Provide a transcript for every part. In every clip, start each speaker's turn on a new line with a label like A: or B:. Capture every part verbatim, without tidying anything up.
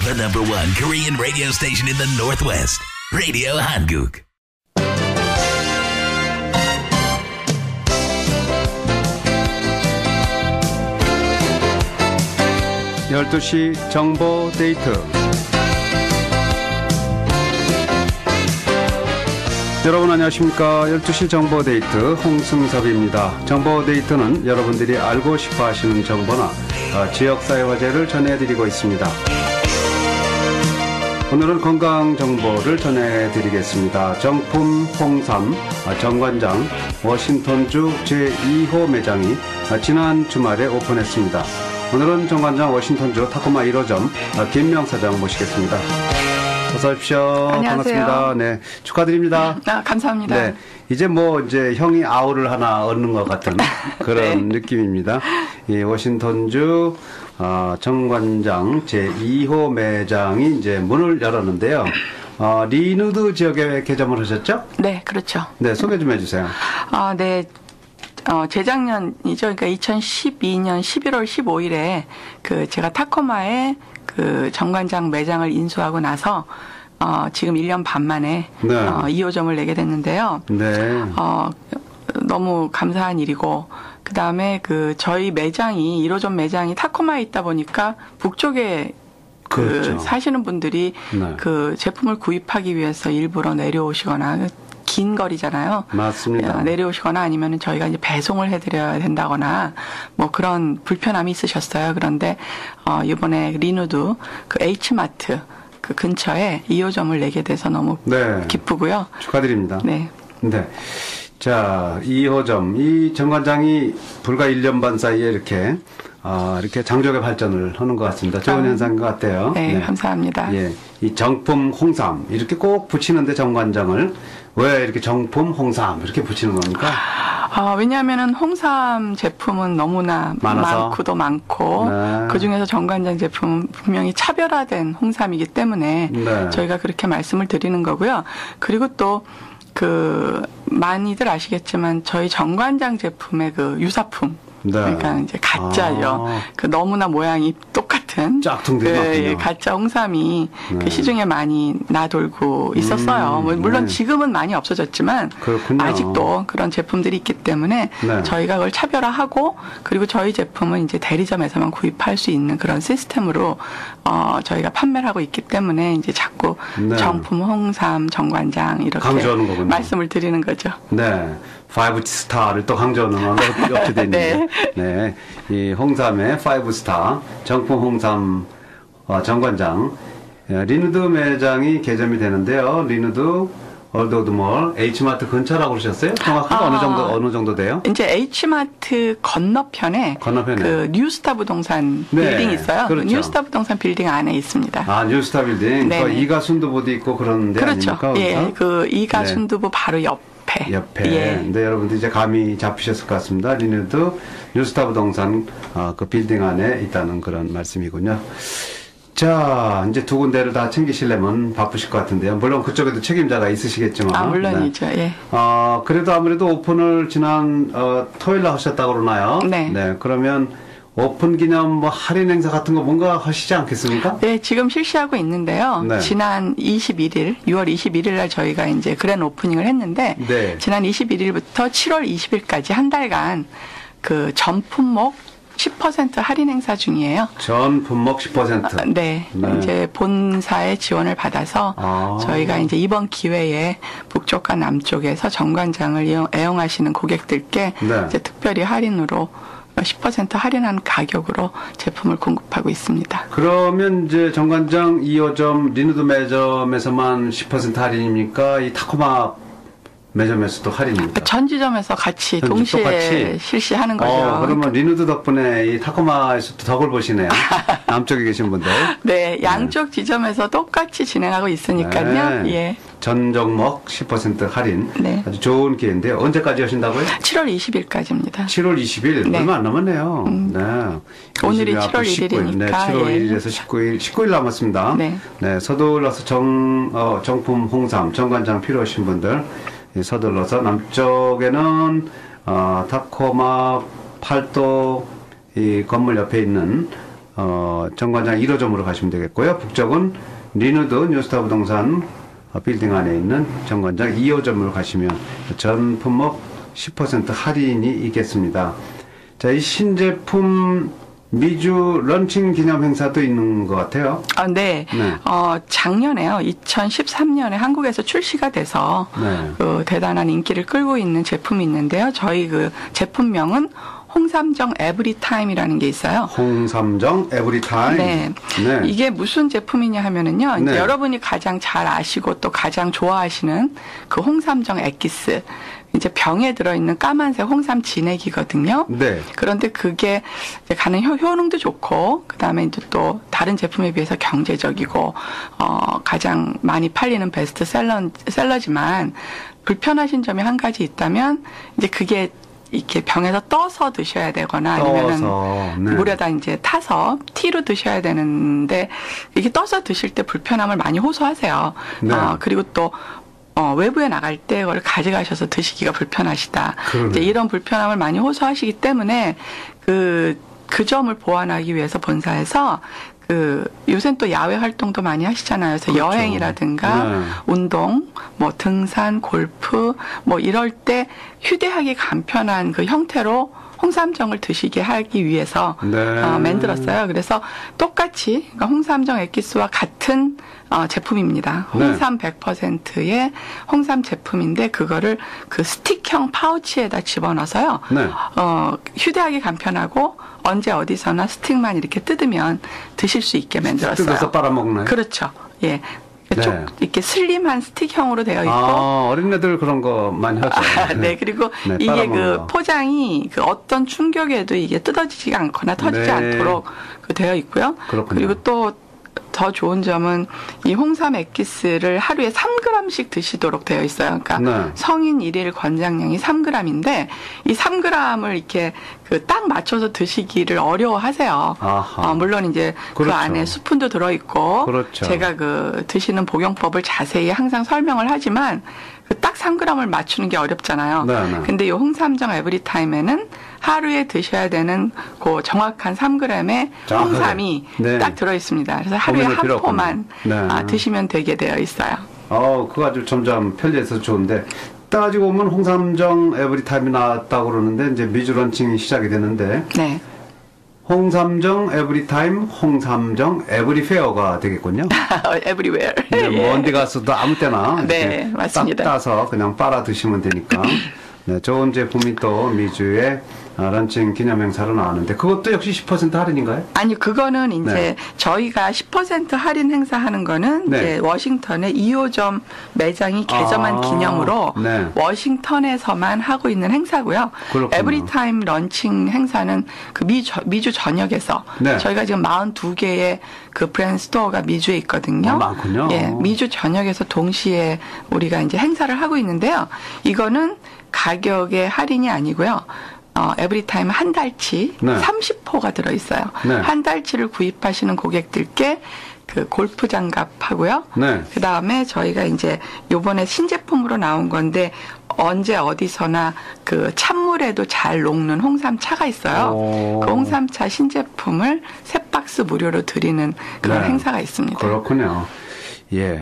A: The number one Korean radio station in the Northwest. Radio Hanguk.
B: 열두 시 정보 데이트. 여러분 안녕하십니까. 열두 시 정보 데이트 홍승섭입니다. 정보 데이트는 여러분들이 알고 싶어 하시는 정보나 지역사회 화제를 전해드리고 있습니다. 오늘은 건강 정보를 전해드리겠습니다. 정품 홍삼 정관장 워싱턴주 제이 호 매장이 지난 주말에 오픈했습니다. 오늘은 정관장 워싱턴주 타코마 일 호점 김명 사장 모시겠습니다. 어서 오십시오.
C: 안녕하세요.
B: 반갑습니다. 네, 축하드립니다.
C: 아, 감사합니다.
B: 네, 이제 뭐 이제 형이 아우를 하나 얻는 것 같은 그런
C: 네.
B: 느낌입니다. 이 워싱턴주 어, 정관장 제이 호 매장이 이제 문을 열었는데요. 어, 리누드 지역에 개점을 하셨죠?
C: 네, 그렇죠.
B: 네, 소개 좀 해주세요.
C: 아, 네. 어, 재작년이죠. 그러니까 이천십이 년 십일월 십오일에 그 제가 타코마에 그 정관장 매장을 인수하고 나서 어, 지금 일 년 반 만에
B: 네.
C: 어, 이 호점을 내게 됐는데요.
B: 네.
C: 어, 너무 감사한 일이고 그 다음에 그 저희 매장이 일 호점 매장이 타코마에 있다 보니까 북쪽에 그
B: 그렇죠.
C: 사시는 분들이
B: 네.
C: 그 제품을 구입하기 위해서 일부러 내려오시거나 긴 거리잖아요.
B: 맞습니다.
C: 내려오시거나 아니면 저희가 이제 배송을 해드려야 된다거나 뭐 그런 불편함이 있으셨어요. 그런데 어, 이번에 리누드 그 H마트 그 근처에 이 호점을 내게 돼서 너무
B: 네.
C: 기쁘고요.
B: 축하드립니다.
C: 네.
B: 네. 자, 이 호점, 이 정관장이 불과 일 년 반 사이에 이렇게, 아, 이렇게 장족의 발전을 하는 것 같습니다. 좋은
C: 아,
B: 현상인 것 같아요.
C: 네, 네, 감사합니다.
B: 예. 이 정품 홍삼, 이렇게 꼭 붙이는데 정관장을 왜 이렇게 정품 홍삼, 이렇게 붙이는 겁니까?
C: 아, 왜냐하면은 홍삼 제품은 너무나
B: 많아서?
C: 많고도 많고
B: 네.
C: 그 중에서 정관장 제품은 분명히 차별화된 홍삼이기 때문에
B: 네.
C: 저희가 그렇게 말씀을 드리는 거고요. 그리고 또 그 많이들 아시겠지만 저희 정관장 제품의 그 유사품
B: 네.
C: 그러니까 이제 가짜죠.
B: 아.
C: 그 너무나 모양이 똑같은
B: 짝퉁들이
C: 그
B: 많군요.
C: 예, 가짜 홍삼이
B: 네.
C: 그 시중에 많이 나돌고 있었어요.
B: 음,
C: 뭐 물론
B: 네.
C: 지금은 많이 없어졌지만
B: 그렇군요.
C: 아직도 그런 제품들이 있기 때문에
B: 네.
C: 저희가 그걸 차별화하고 그리고 저희 제품은 이제 대리점에서만 구입할 수 있는 그런 시스템으로 어, 저희가 판매를 하고 있기 때문에 이제 자꾸
B: 네.
C: 정품 홍삼 정관장 이렇게
B: 강조하는 거군요.
C: 말씀을 드리는 거죠.
B: 네. 파이브 스타를 또 강조하는 언어 이렇게 돼 있는데. 네. 이 홍삼의 파이브 스타, 정품 홍삼 어, 정관장, 예, 리누드 매장이 개점이 되는데요. 리누드 올드우드몰 H마트 근처라고 그러셨어요? 정확하게
C: 아.
B: 어느 정도 어느 정도 돼요?
C: 이제 H마트 건너편에
B: 건너편에.
C: 그 뉴스타 부동산
B: 네,
C: 빌딩이 있어요.
B: 그렇죠.
C: 뉴스타 부동산 빌딩 안에 있습니다.
B: 아, 뉴스타 빌딩.
C: 네네.
B: 그 이가 순두부도 있고 그런 데
C: 그렇죠.
B: 아닙니까?
C: 예,
B: 거기서?
C: 그 이가
B: 네.
C: 순두부 바로 옆에.
B: 옆에.
C: 예.
B: 근데 여러분들 이제 감이 잡히셨을 것 같습니다. 리누드 뉴스타 부동산 어, 그 빌딩 안에 있다는 그런 말씀이군요. 자, 이제 두 군데를 다 챙기시려면 바쁘실 것 같은데요. 물론 그쪽에도 책임자가 있으시겠지만.
C: 아, 물론이죠.
B: 네.
C: 예.
B: 어, 그래도 아무래도 오픈을 지난 어, 토요일 날 하셨다고 그러나요?
C: 네.
B: 네. 그러면 오픈 기념 뭐 할인 행사 같은 거 뭔가 하시지 않겠습니까?
C: 네, 지금 실시하고 있는데요.
B: 네.
C: 지난 이십일일, 유월 이십일일 날 저희가 이제 그랜 오프닝을 했는데,
B: 네.
C: 지난 이십일일부터 칠월 이십일까지 한 달간 그 전 품목 십 퍼센트 할인 행사 중이에요.
B: 전 품목 십 퍼센트.
C: 아, 네.
B: 네.
C: 이제 본사의 지원을 받아서
B: 아.
C: 저희가 이제 이번 기회에 북쪽과 남쪽에서 정관장을 이용, 애용하시는 고객들께
B: 네.
C: 이제 특별히 할인으로 십 퍼센트 할인한 가격으로 제품을 공급하고 있습니다.
B: 그러면 이제 정관장 이 호점 리누드 매점에서만 십 퍼센트 할인입니까? 이 타코마 매점에서도 할인입니까?
C: 전 지점에서 같이
B: 전
C: 동시에
B: 똑같이?
C: 실시하는 거죠.
B: 어, 그러면 리누드 덕분에 이 타코마에서도 덕을 보시네요. 남쪽에 계신 분들.
C: 네, 양쪽 지점에서 똑같이 진행하고 있으니까요.
B: 네.
C: 예.
B: 전 종목 십 퍼센트 할인.
C: 네.
B: 아주 좋은 기회인데요. 언제까지 하신다고요?
C: 칠월 이십일까지입니다.
B: 칠월 이십일.
C: 네.
B: 얼마 안 남았네요.
C: 음.
B: 네.
C: 오늘이
B: 이십일 앞으로
C: 칠월
B: 십구 일. 네,
C: 일일이니까,
B: 칠월
C: 예.
B: 일일에서 십구 일, 십구 일 남았습니다.
C: 네.
B: 네, 서둘러서 정, 어, 정품 홍삼, 정관장 필요하신 분들, 예, 서둘러서 남쪽에는, 어, 타코마 팔도 이 건물 옆에 있는, 어, 정관장 일 호점으로 가시면 되겠고요. 북쪽은 리누드 뉴스타 부동산 빌딩 안에 있는 정관장 이 호점으로 가시면 전 품목 십 퍼센트 할인이 있겠습니다. 자, 이 신제품 미주 런칭 기념 행사도 있는 것 같아요.
C: 아, 네.
B: 네.
C: 어, 작년에요. 이천십삼 년에 한국에서 출시가 돼서
B: 네.
C: 그 대단한 인기를 끌고 있는 제품이 있는데요. 저희 그 제품명은 홍삼정 에브리타임이라는 게 있어요.
B: 홍삼정 에브리타임.
C: 네.
B: 네.
C: 이게 무슨 제품이냐 하면은요. 이제
B: 네.
C: 여러분이 가장 잘 아시고 또 가장 좋아하시는 그 홍삼정 액기스. 이제 병에 들어있는 까만색 홍삼 진액이거든요.
B: 네.
C: 그런데 그게 이제 가는 효, 효능도 좋고, 그 다음에 이제 또 다른 제품에 비해서 경제적이고, 어, 가장 많이 팔리는 베스트셀러, 셀러지만, 불편하신 점이 한 가지 있다면, 이제 그게 이렇게 병에서 떠서 드셔야 되거나 아니면은
B: 떠서, 네.
C: 물에다 이제 타서 티로 드셔야 되는데, 이게 떠서 드실 때 불편함을 많이 호소하세요.
B: 네.
C: 어, 그리고 또, 어, 외부에 나갈 때 그걸 가져가셔서 드시기가 불편하시다. 이제 이런 불편함을 많이 호소하시기 때문에 그, 그 점을 보완하기 위해서 본사에서 그, 요새는 또 야외 활동도 많이 하시잖아요. 그래서
B: 그렇죠.
C: 여행이라든가
B: 네.
C: 운동, 뭐 등산, 골프, 뭐 이럴 때 휴대하기 간편한 그 형태로 홍삼정을 드시게 하기 위해서
B: 네.
C: 어, 만들었어요. 그래서 똑같이 그러니까 홍삼정 액기스와 같은 어, 제품입니다.
B: 네.
C: 홍삼 백 퍼센트의 홍삼 제품인데 그거를 그 스틱형 파우치에다 집어넣어서요.
B: 네.
C: 어, 휴대하기 간편하고 언제 어디서나 스틱만 이렇게 뜯으면 드실 수 있게 만들었어요.
B: 뜯어서 빨아먹나요?
C: 그렇죠. 예.
B: 네.
C: 좀 이렇게 슬림한 스틱형으로 되어 있고
B: 아, 어린애들 그런 거 많이 하죠.
C: 아, 네, 그리고
B: 네,
C: 이게
B: 빨아먹는
C: 그
B: 거.
C: 포장이 그 어떤 충격에도 이게 뜯어지지가 않거나 터지지
B: 네.
C: 않도록 그 되어 있고요.
B: 그렇군요.
C: 그리고 또 더 좋은 점은 이 홍삼 액기스를 하루에 삼 그램씩 드시도록 되어 있어요. 그러니까
B: 네.
C: 성인 일일 권장량이 삼 그램인데 이 삼 그램을 이렇게 그 딱 맞춰서 드시기를 어려워하세요.
B: 아하.
C: 어, 물론 이제
B: 그렇죠.
C: 그 안에 스푼도 들어 있고
B: 그렇죠.
C: 제가 그 드시는 복용법을 자세히 항상 설명을 하지만 그 딱 삼 그램을 맞추는 게 어렵잖아요.
B: 네, 네.
C: 근데 이 홍삼정 에브리타임에는 하루에 드셔야 되는 그 정확한 삼 그램의
B: 정확하게.
C: 홍삼이
B: 네.
C: 딱 들어 있습니다. 그래서 하루에
B: 고민을
C: 한
B: 필요 없군요.
C: 포만
B: 네.
C: 아, 드시면 되게 되어 있어요.
B: 어, 그거 아주 점점 편리해서 좋은데, 따지고 보면 홍삼정 에브리타임이 나왔다고 그러는데, 이제 미주 런칭이 시작이 되는데,
C: 네.
B: 홍삼정 에브리타임, 홍삼정 에브리페어가 되겠군요.
C: Everywhere.
B: 이제
C: 예.
B: 먼 데 가서도 아무 때나
C: 네,
B: 이렇게
C: 맞습니다.
B: 딱 따서 그냥 빨아 드시면 되니까. 네, 좋은 제품이 또 미주에 아, 런칭 기념 행사로 나왔는데 그것도 역시 십 퍼센트 할인인가요?
C: 아니 그거는 이제
B: 네.
C: 저희가 십 퍼센트 할인 행사하는 거는
B: 네.
C: 이제 워싱턴의 이 호점 매장이 개점한
B: 아,
C: 기념으로
B: 네.
C: 워싱턴에서만 하고 있는 행사고요.
B: 그렇군요.
C: 에브리타임 런칭 행사는 그 미주, 미주 전역에서
B: 네.
C: 저희가 지금 사십이 개의 그 브랜드 스토어가 미주에 있거든요.
B: 아, 많군요.
C: 예, 미주 전역에서 동시에 우리가 이제 행사를 하고 있는데요. 이거는 가격의 할인이 아니고요. 어, 에브리타임 한 달치
B: 네.
C: 삼십 호가 들어있어요.
B: 네.
C: 한 달치를 구입하시는 고객들께 그 골프 장갑 하고요.
B: 네.
C: 그 다음에 저희가 이제 요번에 신제품으로 나온 건데 언제 어디서나 그 찬물에도 잘 녹는 홍삼차가 있어요.
B: 오.
C: 그 홍삼차 신제품을 세 박스 무료로 드리는 그런
B: 네.
C: 행사가 있습니다.
B: 그렇군요. 예,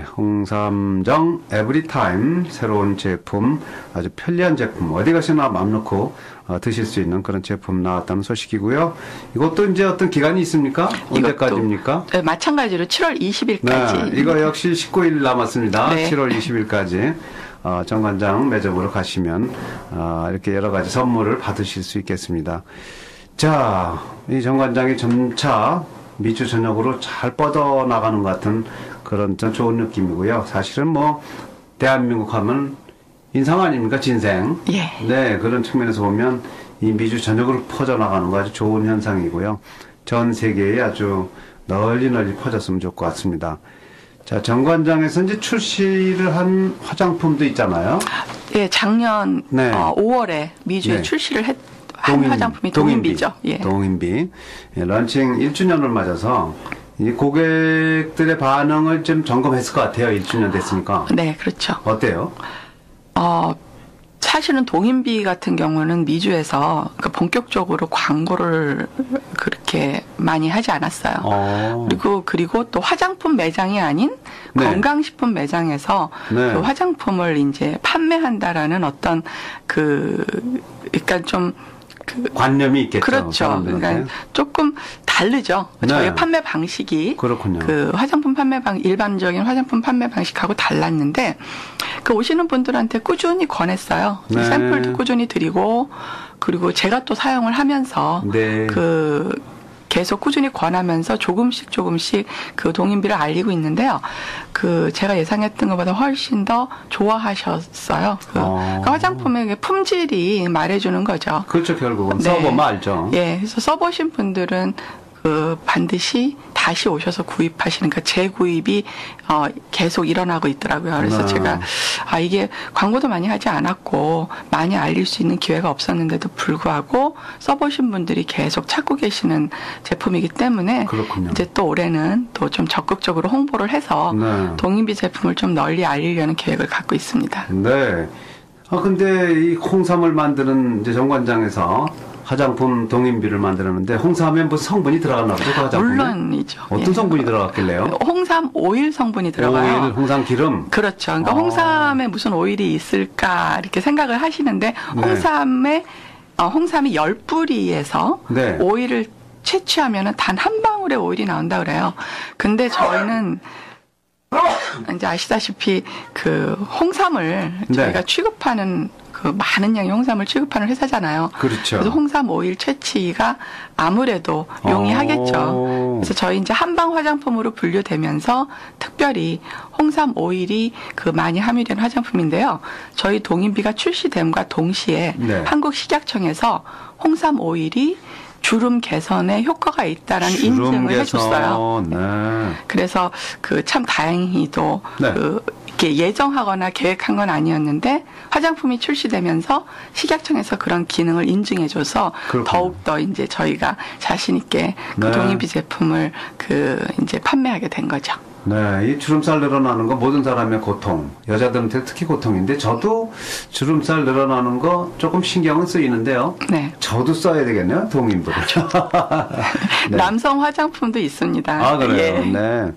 B: 홍삼정 에브리타임 새로운 제품, 아주 편리한 제품, 어디 가시나 맘 놓고 어, 드실 수 있는 그런 제품 나왔다는 소식이고요. 이것도 이제 어떤 기간이 있습니까? 언제까지입니까?
C: 네, 마찬가지로 칠월 이십일까지.
B: 네, 이거 역시 십구 일 남았습니다.
C: 네.
B: 칠월 이십일까지 어, 정관장 매점으로 가시면 어, 이렇게 여러 가지 선물을 받으실 수 있겠습니다. 자, 이 정관장이 점차 미주 전역으로 잘 뻗어나가는 것 같은 그런 좀 좋은 느낌이고요. 사실은 뭐 대한민국 하면 인상 아닙니까? 진생.
C: 예.
B: 네, 그런 측면에서 보면 이 미주 전역으로 퍼져나가는 거 아주 좋은 현상이고요. 전 세계에 아주 널리 널리 퍼졌으면 좋을 것 같습니다. 자, 정관장에서 이제 출시를 한 화장품도 있잖아요.
C: 예, 작년
B: 네.
C: 어, 오월에 미주에
B: 네.
C: 출시를 했, 한 화장품이 동인비죠. 예.
B: 동인비. 예, 런칭 일 주년을 맞아서 이 고객들의 반응을 좀 점검했을 것 같아요. 일 주년 됐으니까.
C: 네, 그렇죠.
B: 어때요?
C: 어, 사실은 동인비 같은 경우는 미주에서 그러니까 본격적으로 광고를 그렇게 많이 하지 않았어요.
B: 어.
C: 그리고 그리고 또 화장품 매장이 아닌
B: 네.
C: 건강식품 매장에서
B: 네.
C: 그 화장품을 이제 판매한다라는 어떤 그 그러니까 좀 그
B: 관념이 있겠죠.
C: 그렇죠.
B: 사람들한테.
C: 그러니까 조금 다르죠.
B: 네.
C: 저희 판매 방식이
B: 그렇군요.
C: 그 화장품 판매 방 일반적인 화장품 판매 방식하고 달랐는데 그 오시는 분들한테 꾸준히 권했어요.
B: 네.
C: 샘플도 꾸준히 드리고 그리고 제가 또 사용을 하면서
B: 네.
C: 그 계속 꾸준히 권하면서 조금씩 조금씩 그 동인비를 알리고 있는데요. 그 제가 예상했던 것보다 훨씬 더 좋아하셨어요. 그
B: 어.
C: 그러니까 화장품의 품질이 말해주는 거죠.
B: 그렇죠. 결국은
C: 네.
B: 써보면 알죠.
C: 예, 그래서 써보신 분들은 그 반드시 다시 오셔서 구입하시는 그 재구입이 어 계속 일어나고 있더라고요. 그래서
B: 네.
C: 제가 아 이게 광고도 많이 하지 않았고 많이 알릴 수 있는 기회가 없었는데도 불구하고 써보신 분들이 계속 찾고 계시는 제품이기 때문에
B: 그렇군요.
C: 이제 또 올해는 또 좀 적극적으로 홍보를 해서
B: 네.
C: 동인비 제품을 좀 널리 알리려는 계획을 갖고 있습니다.
B: 네. 아 근데 이 홍삼을 만드는 이제 정관장에서 화장품 동인비를 만들었는데 홍삼에 무슨 성분이 들어갔나 보죠? 그 화장품에?
C: 물론이죠.
B: 어떤
C: 예.
B: 성분이 들어갔길래요?
C: 홍삼 오일 성분이 들어가요.
B: 오일, 홍삼 기름.
C: 그렇죠. 그러니까
B: 아.
C: 홍삼에 무슨 오일이 있을까 이렇게 생각을 하시는데
B: 네.
C: 홍삼에 어, 홍삼이 열 뿌리에서
B: 네.
C: 오일을 채취하면은 단 한 방울의 오일이 나온다 그래요. 근데 저희는 이제 아시다시피 그 홍삼을
B: 네.
C: 저희가 취급하는 그 많은 양의 홍삼을 취급하는 회사잖아요.
B: 그렇죠.
C: 그래서 홍삼 오일 채취가 아무래도 용이하겠죠.
B: 오.
C: 그래서 저희 이제 한방 화장품으로 분류되면서 특별히 홍삼 오일이 그 많이 함유된 화장품인데요. 저희 동인비가 출시됨과 동시에
B: 네.
C: 한국식약청에서 홍삼 오일이 주름 개선에 효과가 있다라는
B: 주름
C: 인증을
B: 개선.
C: 해줬어요.
B: 네.
C: 그래서 그 참 다행히도
B: 네.
C: 그 이렇게 예정하거나 계획한 건 아니었는데 화장품이 출시되면서 식약청에서 그런 기능을 인증해줘서
B: 그렇군요.
C: 더욱 더 이제 저희가 자신 있게 그
B: 네.
C: 동인비 제품을 그 이제 판매하게 된 거죠.
B: 네, 이 주름살 늘어나는 거 모든 사람의 고통, 여자들한테 특히 고통인데 저도 주름살 늘어나는 거 조금 신경은 쓰이는데요.
C: 네.
B: 저도 써야 되겠네요, 동인비를. 네.
C: 남성 화장품도 있습니다.
B: 아, 그래요?
C: 예.
B: 네.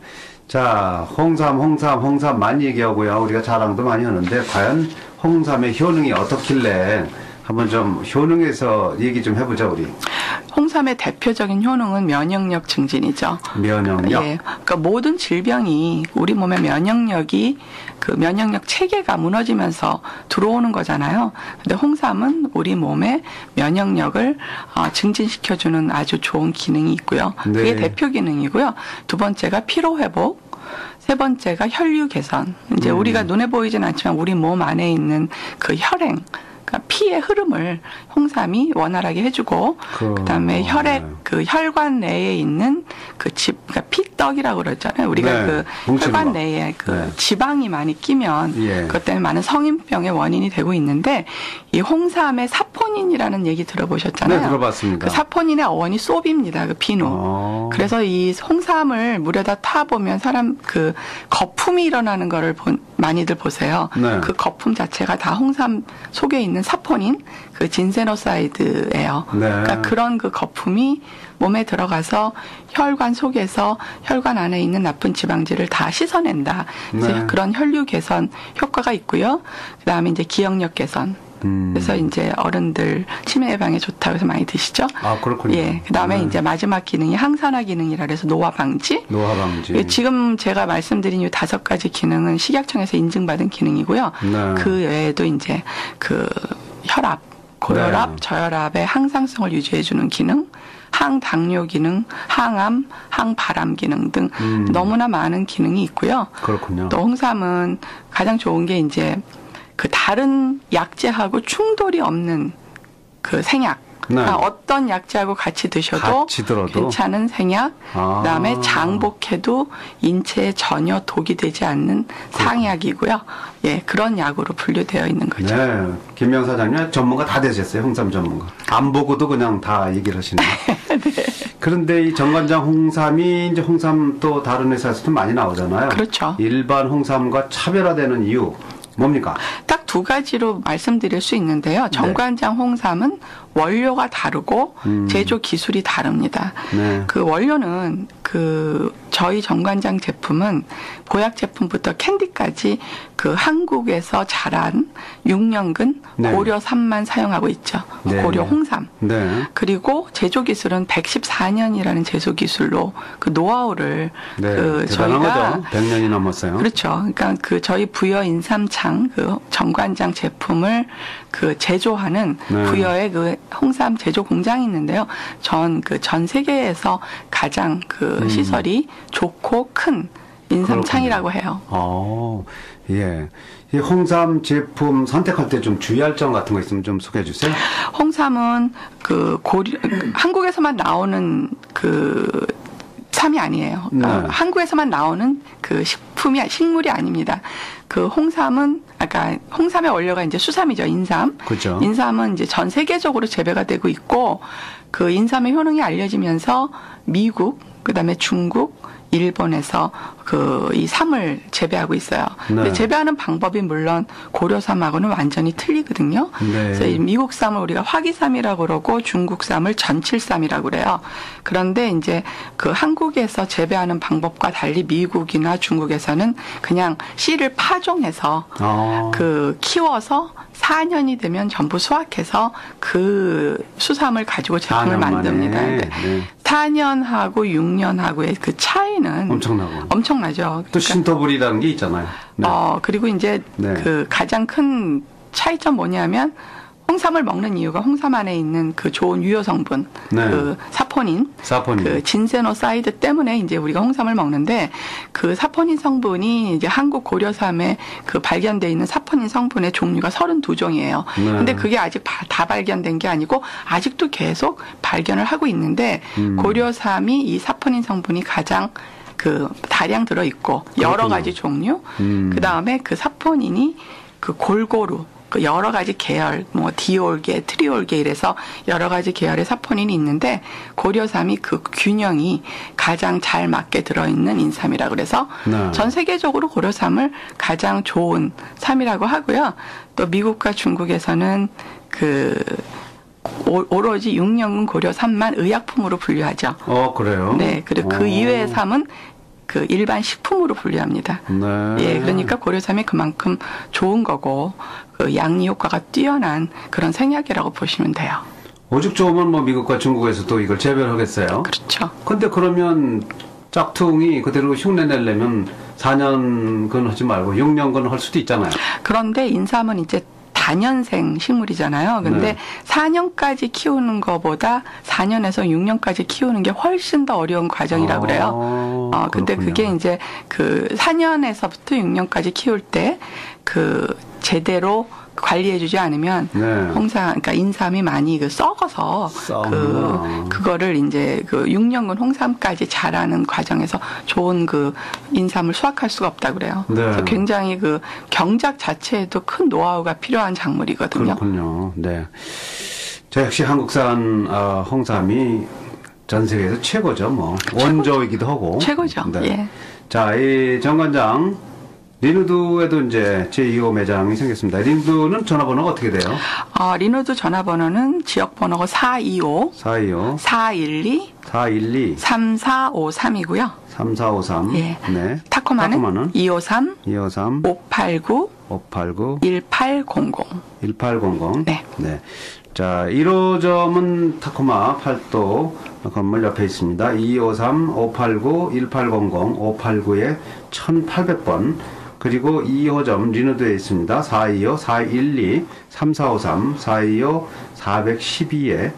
B: 자, 홍삼, 홍삼, 홍삼 많이 얘기하고요. 우리가 자랑도 많이 하는데, 과연 홍삼의 효능이 어떻길래 한번 좀 효능에서 얘기 좀 해보자, 우리.
C: 홍삼의 대표적인 효능은 면역력 증진이죠.
B: 면역력.
C: 예. 그러니까 모든 질병이 우리 몸의 면역력이 그 면역력 체계가 무너지면서 들어오는 거잖아요. 근데 홍삼은 우리 몸의 면역력을 어, 증진시켜주는 아주 좋은 기능이 있고요.
B: 네.
C: 그게 대표 기능이고요. 두 번째가 피로 회복. 세 번째가 혈류 개선. 이제
B: 음.
C: 우리가 눈에 보이진 않지만 우리 몸 안에 있는 그 혈행. 그러니까 피의 흐름을 홍삼이 원활하게 해주고
B: 그,
C: 그, 다음에
B: 네.
C: 혈액 그 혈관 내에 있는 그 집, 그러니까 피떡이라고 그러잖아요. 우리가
B: 네,
C: 그
B: 뭉치는
C: 혈관
B: 거.
C: 내에 그
B: 네.
C: 지방이 많이 끼면
B: 예.
C: 그것 때문에 많은 성인병의 원인이 되고 있는데 이 홍삼의 사포닌이라는 얘기 들어보셨잖아요.
B: 네, 들어봤습니다.
C: 그 사포닌의 어원이 쏘비입니다. 그 비누.
B: 어.
C: 그래서 이 홍삼을 물에다 타 보면 사람 그 거품이 일어나는 거를 본, 많이들 보세요.
B: 네.
C: 그 거품 자체가 다 홍삼 속에 있는 사포닌, 그 진세노사이드예요.
B: 네.
C: 그러니까 그런 그 거품이 몸에 들어가서 혈관 속에서 혈관 안에 있는 나쁜 지방질을 다 씻어낸다. 그래서
B: 네.
C: 그런 혈류 개선 효과가 있고요. 그다음에 이제 기억력 개선.
B: 음.
C: 그래서 이제 어른들 치매 예방에 좋다고 해서 많이 드시죠.
B: 아, 그렇군요.
C: 예. 그다음에
B: 네.
C: 이제 마지막 기능이 항산화 기능이라 그래서 노화 방지.
B: 노화 방지.
C: 예, 지금 제가 말씀드린 이 다섯 가지 기능은 식약청에서 인증받은 기능이고요.
B: 네.
C: 그 외에도 이제 그 혈압, 고혈압,
B: 네.
C: 저혈압의 항상성을 유지해주는 기능, 항당뇨 기능, 항암, 항바람 기능 등
B: 음.
C: 너무나 많은 기능이 있고요.
B: 그렇군요.
C: 또 홍삼은 가장 좋은 게 이제 그 다른 약재하고 충돌이 없는 그 생약.
B: 네.
C: 그러니까 어떤 약재하고 같이 드셔도
B: 같이 들어도?
C: 괜찮은 생약.
B: 아.
C: 그다음에 장복해도 인체에 전혀 독이 되지 않는 상약이고요. 예, 그런 약으로 분류되어 있는 거죠.
B: 네. 김명 사장님 전문가 다 되셨어요. 홍삼 전문가. 안 보고도 그냥 다 얘기를 하시네요.
C: 네.
B: 그런데 이 정관장 홍삼이 이제 홍삼 또 다른 회사에서도 많이 나오잖아요.
C: 그렇죠.
B: 일반 홍삼과 차별화되는 이유 뭡니까?
C: 딱 두 가지로 말씀드릴 수 있는데요. 정관장 홍삼은 원료가 다르고 음. 제조 기술이 다릅니다. 네. 그 원료는 그 저희 정관장 제품은 보약 제품부터 캔디까지 그 한국에서 자란 육 년근 네. 고려삼만 사용하고 있죠. 네. 고려 홍삼. 네. 그리고 제조 기술은 백십사 년이라는 제조 기술로 그 노하우를
B: 네.
C: 그
B: 대단한
C: 저희가
B: 거죠. 백 년이 넘었어요.
C: 그렇죠. 그러니까 그 저희 부여 인삼창 그 정관장 제품을 그 제조하는 네. 부여의 그 홍삼 제조 공장이 있는데요. 전 그 전 세계에서 가장 그 음. 시설이 좋고 큰 인삼창이라고 해요.
B: 어, 예. 이 홍삼 제품 선택할 때 좀 주의할 점 같은 거 있으면 좀 소개해 주세요.
C: 홍삼은 그 고려 한국에서만 나오는 그 삼이 아니에요. 그러니까 네. 한국에서만 나오는 그 식품이 식물이 아닙니다. 그 홍삼은 아까 홍삼의 원료가 이제 수삼이죠. 인삼.
B: 그렇죠.
C: 인삼은 이제 전 세계적으로 재배가 되고 있고 그 인삼의 효능이 알려지면서 미국, 그다음에 중국, 일본에서 그 이 삼을 재배하고 있어요. 네. 근데 재배하는 방법이 물론 고려삼하고는 완전히 틀리거든요. 네. 그래서 이 미국 쌈을 우리가 화기삼이라고 그러고 중국 쌈을 전칠삼이라고 그래요. 그런데 이제 그 한국에서 재배하는 방법과 달리 미국이나 중국에서는 그냥 씨를 파종해서 아. 그 키워서 사 년이 되면 전부 수확해서 그 수삼을 가지고 제품을 만듭니다. 네. 사 년하고 육 년하고의 그 차이는
B: 엄청나고
C: 엄청나죠.
B: 또 그러니까, 신토불이라는 게 있잖아요.
C: 네. 어 그리고 이제 네. 그 가장 큰 차이점 뭐냐면 홍삼을 먹는 이유가 홍삼 안에 있는 그 좋은 유효 성분, 네. 그 사포닌, 사포닌, 그 진세노사이드 때문에 이제 우리가 홍삼을 먹는데 그 사포닌 성분이 이제 한국 고려삼에 그 발견돼 있는 사포닌 성분의 종류가 서른두 종이에요. 네. 근데 그게 아직 다 발견된 게 아니고 아직도 계속 발견을 하고 있는데 음. 고려삼이 이 사포닌 성분이 가장 그 다량 들어 있고 여러 가지 종류, 음. 그 다음에 그 사포닌이 그 골고루 그 여러 가지 계열, 뭐 디올계, 트리올계 이래서 여러 가지 계열의 사포닌이 있는데 고려삼이 그 균형이 가장 잘 맞게 들어있는 인삼이라고 그래서 네. 전 세계적으로 고려삼을 가장 좋은 삼이라고 하고요. 또 미국과 중국에서는 그 오로지 육 년근 고려삼만 의약품으로 분류하죠.
B: 어, 그래요?
C: 네, 그리고 그
B: 오.
C: 이외의 삼은 그 일반 식품으로 분류합니다. 네. 예, 그러니까 고려삼이 그만큼 좋은 거고 그 양리 효과가 뛰어난 그런 생약이라고 보시면 돼요.
B: 오죽 좋으면 뭐 미국과 중국에서 또 이걸 재배하겠어요.
C: 그렇죠.
B: 근데 그러면 짝퉁이 그대로 흉내 내려면 사 년근 하지 말고 육 년근 할 수도 있잖아요.
C: 그런데 인삼은 이제 다년생 식물이잖아요. 근데 네. 사 년까지 키우는 것보다 사 년에서 육 년까지 키우는 게 훨씬 더 어려운 과정이라고 그래요. 아, 어, 근데 그게 이제 그 사 년에서부터 육 년까지 키울 때 그 제대로 관리해주지 않으면 네. 홍삼, 그러니까 인삼이 많이 그 썩어서 썩나. 그 그거를 이제 그 육 년근 홍삼까지 자라는 과정에서 좋은 그 인삼을 수확할 수가 없다 그래요. 네. 그래서 굉장히 그 경작 자체에도 큰 노하우가 필요한 작물이거든요.
B: 그렇군요. 네. 저 역시 한국산 어, 홍삼이 전 세계에서 최고죠. 뭐 최고, 원조이기도 하고
C: 최고죠.
B: 네.
C: 예.
B: 자, 이 정관장. 리누드에도 이제 제이 호 매장이 생겼습니다. 리누드는 전화번호가 어떻게 돼요?
C: 어, 리누드 전화번호는 지역번호가 사이오
B: 사이오
C: 사일이
B: 사일이
C: 삼사오삼이고요.
B: 삼사오삼
C: 예.
B: 네.
C: 타코마는, 타코마는
B: 이오삼
C: 이오삼 오팔구
B: 오팔구
C: 일팔공공
B: 일팔공공
C: 네.
B: 네. 자, 일 호점은 타코마 팔도 건물 옆에 있습니다. 이오삼 오팔구 일팔공공 오팔구에 천팔백 번 그리고 이 호점 리누드에 있습니다. 사이오 사일이 삼사오삼 사이오 사일이에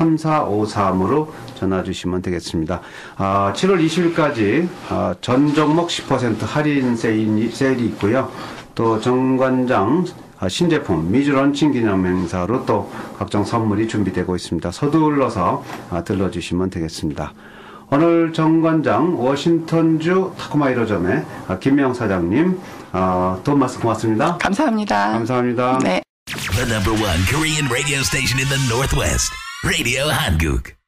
B: 삼사오삼으로 전화 주시면 되겠습니다. 아, 칠월 이십일까지 아, 전 종목 십 퍼센트 할인 세일이, 세일이 있고요. 또 정관장 아, 신제품 미주 런칭 기념 행사로 또 각종 선물이 준비되고 있습니다. 서둘러서 아, 들러주시면 되겠습니다. 오늘 정관장 워싱턴주 타코마 일 호점의 아, 김명 사장님 아, 도움 말씀 고맙습니다.
C: 감사합니다.
B: 감사합니다.
C: 네.
A: The number one Korean radio station in the Northwest, Radio Hanguk.